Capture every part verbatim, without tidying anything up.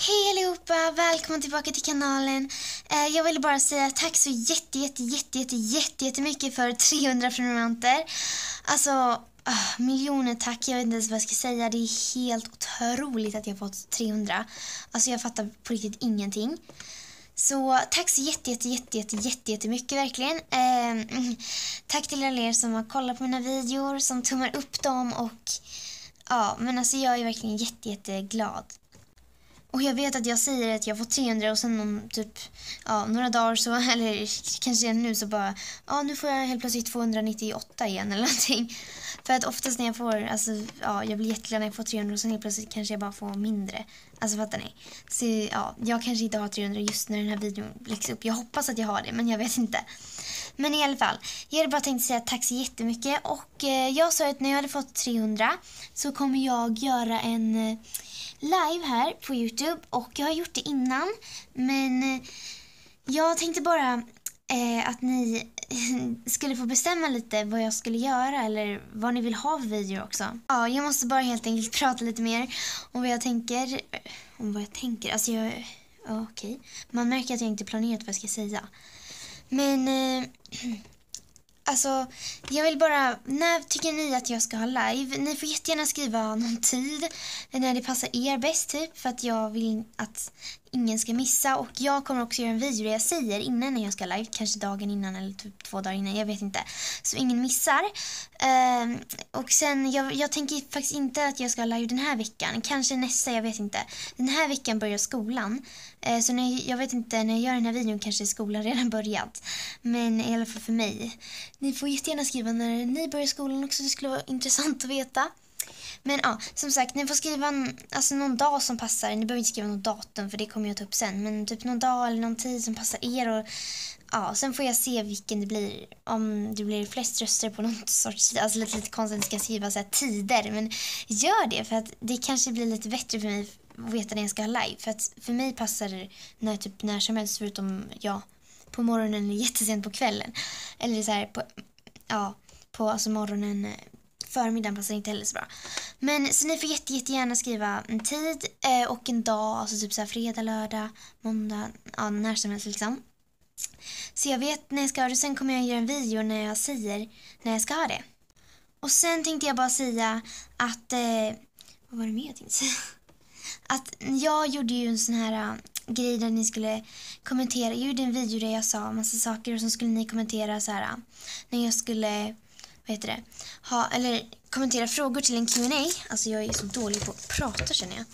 Hej allihopa, välkommen tillbaka till kanalen. eh, Jag ville bara säga tack så jätte, jätte, jätte, jätte, jätte, jättemycket för trehundra prenumeranter. Alltså, ah, miljoner tack. Jag vet inte ens vad jag ska säga. Det är helt otroligt att jag fått trehundra. Alltså jag fattar på riktigt ingenting. Så tack så jätte, jätte, jätte, jätte, jätte, jättemycket verkligen. eh, Tack till alla er som har kollat på mina videor, som tummar upp dem. Och ja, men alltså jag är verkligen jätte, jätte glad. Och jag vet att jag säger att jag får trehundra och sen om typ ja, några dagar så, eller kanske nu så bara, ja nu får jag helt plötsligt tvåhundranittioåtta igen eller någonting. För att oftast när jag får, alltså ja, jag blir jätteglad när jag får trehundra och sen helt plötsligt kanske jag bara får mindre. Alltså fattar ni? Så ja, jag kanske inte har trehundra just när den här videon läggs upp. Jag hoppas att jag har det, men jag vet inte. Men i alla fall, jag hade bara tänkt säga tack så jättemycket. Och eh, jag sa att när jag hade fått trehundra så kommer jag göra en eh, live här på YouTube. Och jag har gjort det innan. Men eh, jag tänkte bara eh, att ni skulle få bestämma lite vad jag skulle göra. Eller vad ni vill ha för video också. Ja, jag måste bara helt enkelt prata lite mer om vad jag tänker. Om vad jag tänker, alltså jag... Ja, okej. Man märker att jag inte planerat vad jag ska säga. Men eh, alltså jag vill bara, när tycker ni att jag ska ha live? Ni får jättegärna skriva någon tid när det passar er bäst typ, för att jag vill att ingen ska missa. Och jag kommer också göra en video där jag säger innan när jag ska live, kanske dagen innan eller typ två dagar innan, jag vet inte, så ingen missar. uh, Och sen, jag, jag tänker faktiskt inte att jag ska ha live den här veckan, kanske nästa, jag vet inte. Den här veckan börjar skolan, uh, så när, jag vet inte, när jag gör den här videon kanske skolan redan börjat. Men i alla fall för mig, ni får jättegärna skriva när ni börjar skolan också, det skulle vara intressant att veta. Men ja, som sagt, ni får skriva en, alltså någon dag som passar. Ni behöver inte skriva något datum för det kommer jag ta upp sen. Men typ någon dag eller någon tid som passar er. Och ja, sen får jag se vilken det blir. Om det blir flest röster på någon sorts, alltså lite, lite konstigt att jag ska skriva så här tider. Men gör det, för att det kanske blir lite bättre för mig att veta när jag ska ha live. För att för mig passar det när, typ, när som helst, förutom ja, på morgonen eller jättesent på kvällen. Eller så här på, ja, på alltså morgonen, förmiddagen passar inte heller så bra. Men så ni får jätte, jättegärna skriva en tid eh, och en dag, alltså typ så här fredag, lördag, måndag, ja, när som helst liksom. Så jag vet när jag ska ha det. Sen kommer jag göra en video när jag säger när jag ska ha det. Och sen tänkte jag bara säga att eh, vad var det mer jag tänkte säga? Att jag gjorde ju en sån här uh, grej där ni skulle kommentera. Jag gjorde en video där jag sa massa saker och så skulle ni kommentera så här uh, när jag skulle, vad heter det, ha, eller kommentera frågor till en Q and A. Alltså jag är så dålig på att prata, känner jag.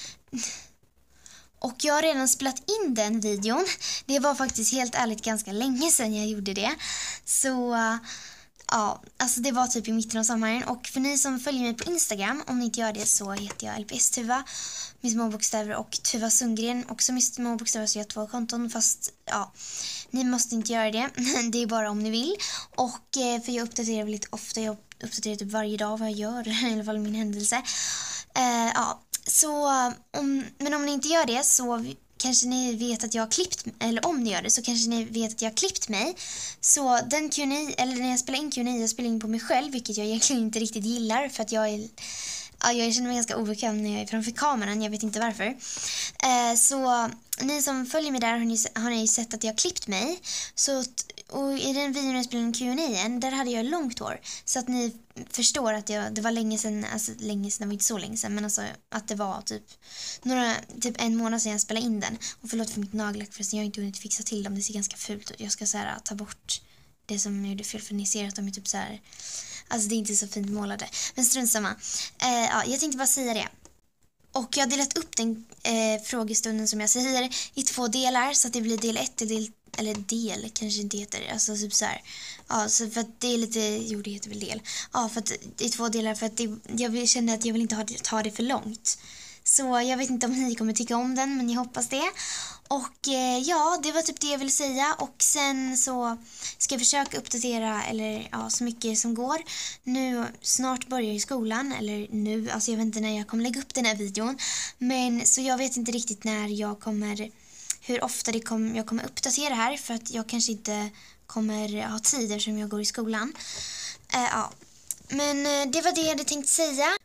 Och jag har redan spelat in den videon. Det var faktiskt helt ärligt ganska länge sedan jag gjorde det. Så uh, ja, alltså det var typ i mitten av sommaren. Och för ni som följer mig på Instagram, om ni inte gör det, så heter jag L P S Tuva med små bokstäver och Tuva Sundgren också med små bokstäver, så jag har två konton. Fast ja, ni måste inte göra det. Det är bara om ni vill. Och eh, för jag uppdaterar väl lite ofta. Jag uppdaterar typ varje dag vad jag gör, i alla fall min händelse. eh, Ja, så om, men om ni inte gör det så kanske ni vet att jag har klippt, eller om ni gör det så kanske ni vet att jag har klippt mig. Så den Q and A, eller när jag spelar in Q and A, jag spelar in på mig själv, vilket jag egentligen inte riktigt gillar, för att jag är, ja, jag känner mig ganska obekväm när jag är framför kameran, jag vet inte varför. Eh, så ni som följer mig där har ni, har ni sett att jag har klippt mig. Så, och i den videon jag spelade in Q and A igen, där hade jag långt hår. Så att ni förstår att jag, det var länge sedan, alltså länge sedan, det var inte så länge sedan, men alltså att det var typ några, typ en månad sedan jag spelade in den. Och förlåt för mitt nagellack, förresten, jag har inte hunnit fixa till dem, det ser ganska fult ut. Jag ska så här, ta bort det som jag gjorde fel, för ni ser att de är typ så här, alltså det är inte så fint målade. Men strunt samma. Eh, ja, jag tänkte bara säga det. Och jag har delat upp den eh, frågestunden som jag säger i två delar, så att det blir del ett och del, eller del kanske inte heter, alltså typ så här. Ja, så för att det är lite, jo det heter väl del. Ja, för att det är två delar, för att det, jag kände att jag vill inte ha det, ta det för långt. Så jag vet inte om ni kommer tycka om den, men jag hoppas det. Och eh, ja, det var typ det jag ville säga. Och sen så ska jag försöka uppdatera, eller ja, så mycket som går. Nu snart börjar ju skolan, eller nu, alltså jag vet inte när jag kommer lägga upp den här videon. Men så jag vet inte riktigt när jag kommer, hur ofta det kommer, jag kommer uppdatera här. För att jag kanske inte kommer ha tid eftersom jag går i skolan. eh, Ja, men eh, det var det jag hade tänkt säga.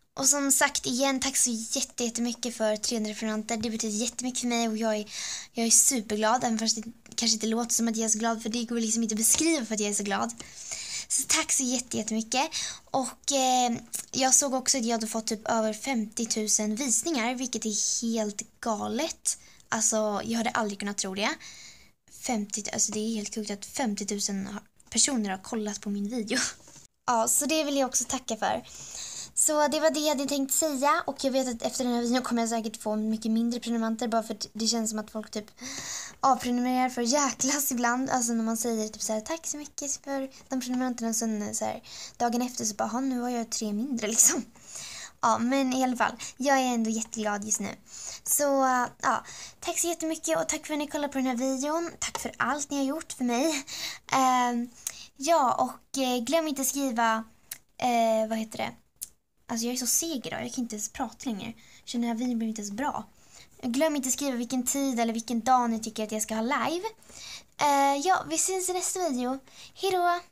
Och som sagt igen, tack så jätte, jättemycket för trehundra prenumeranter. Det betyder jättemycket för mig och jag är, jag är superglad. Även fast det kanske inte låter som att jag är så glad, för det går liksom inte att beskriva för att jag är så glad. Så tack så jätte, jättemycket. Och eh, jag såg också att jag hade fått typ över femtio tusen visningar, vilket är helt galet. Alltså jag hade aldrig kunnat tro det. femtio, alltså det är helt sjukt att femtio tusen personer har kollat på min video. Ja, så det vill jag också tacka för. Så det var det jag hade tänkt säga. Och jag vet att efter den här videon kommer jag säkert få mycket mindre prenumeranter. Bara för att det känns som att folk typ avprenumererar för jäklas ibland. Alltså när man säger typ så här, tack så mycket för de prenumeranterna. Och sen så här, dagen efter så bara, nu har jag tre mindre liksom. Ja, men i alla fall, jag är ändå jätteglad just nu. Så ja, tack så jättemycket och tack för att ni kollade på den här videon. Tack för allt ni har gjort för mig. Uh, ja, och uh, glöm inte att skriva, uh, vad heter det? Alltså jag är så seg idag, jag kan inte ens prata längre. Så den här videon blir inte ens bra. Glöm inte att skriva vilken tid eller vilken dag ni tycker att jag ska ha live. Uh, ja, vi syns i nästa video. Hej då!